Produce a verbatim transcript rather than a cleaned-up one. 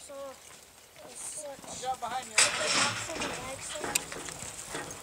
saw uh, such Watch out behind you. rocks on the backside.